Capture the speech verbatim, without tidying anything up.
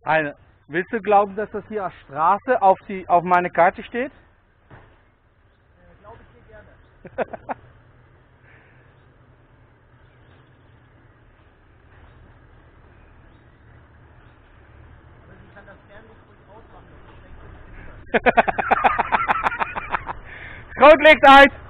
Eine. Willst du glauben, dass das hier als Straße auf die auf meine Karte steht? Äh, glaube ich dir gerne. Aber sie kann das Fernlicht ruhig ausmachen, das ist schlecht für die Kinder. Rotlicht eins!